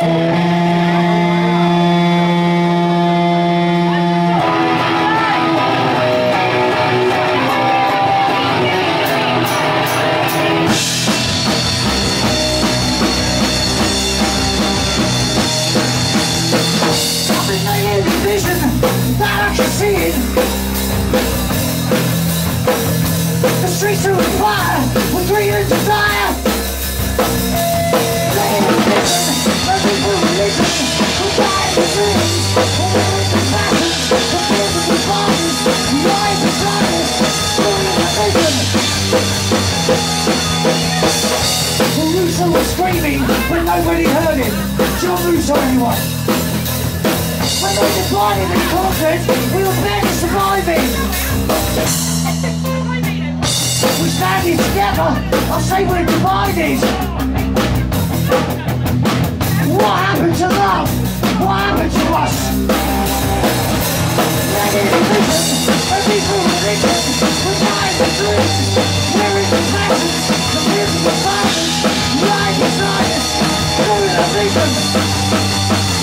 The streets are on fire with 3 years of fire. They ain't listen, but people will listen. We're dying for dreams, we're living for passions, we're building for bodies, lying for science, doing it for vision. Well, Russo was screaming when nobody heard him. John Russo, anyone? When they divided and conquered, we were barely surviving. We're standing together, I say we're divided. What happened to love? What happened to us? We're in division, we're people religion. We're dying for dreams, we're in the passions, we're living for violence, lying for science, doing a vision.